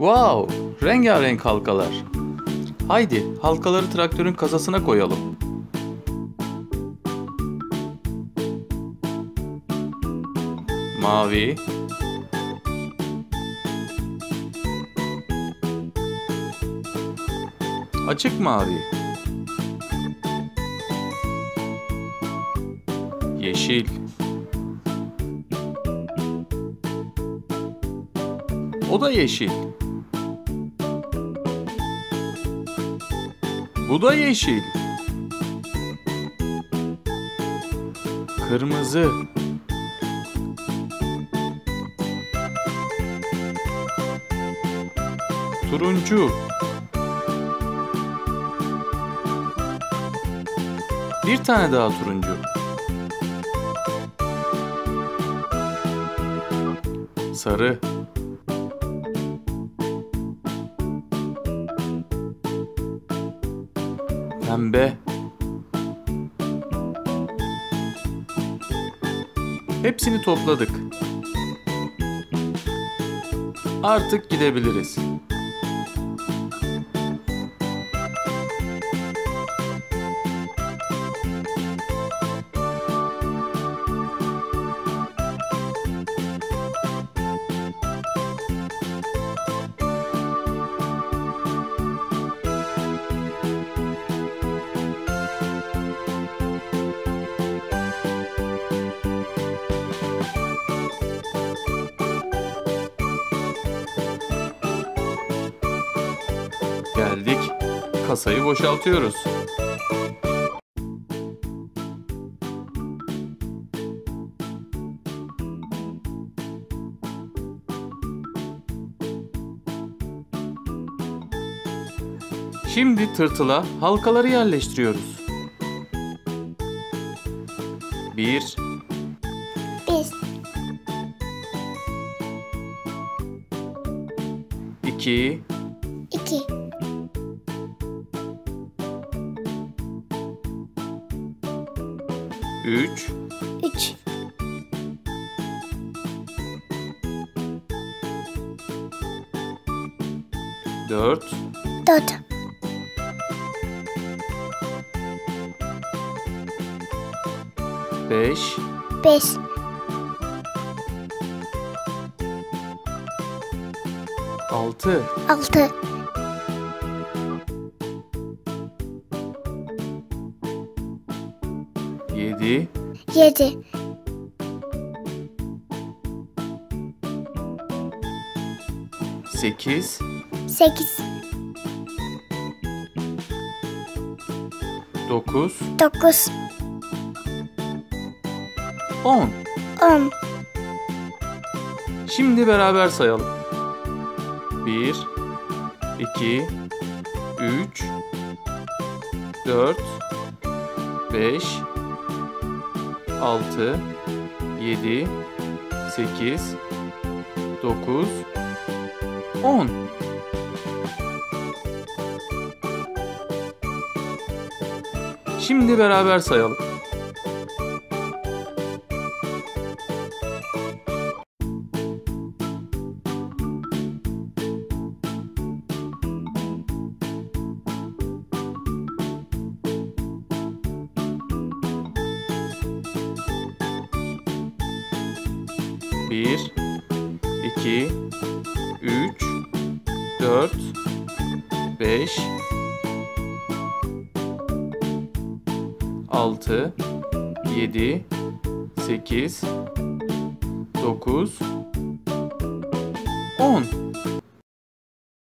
Wow, rengarenk halkalar. Haydi halkaları traktörün kasasına koyalım. Mavi, açık mavi, yeşil, o da yeşil, bu da yeşil, kırmızı, turuncu, bir tane daha turuncu, sarı, pembe, hepsini topladık. Artık gidebiliriz. Geldik. Kasayı boşaltıyoruz. Şimdi tırtıla halkaları yerleştiriyoruz. 1 2 3 4 5 6 7 8 9 10. Şimdi beraber sayalım. 1 2 3 4 5 6 7 8 9 10. Şimdi beraber sayalım. 1 2 3 4 5 6 7 8 9 10.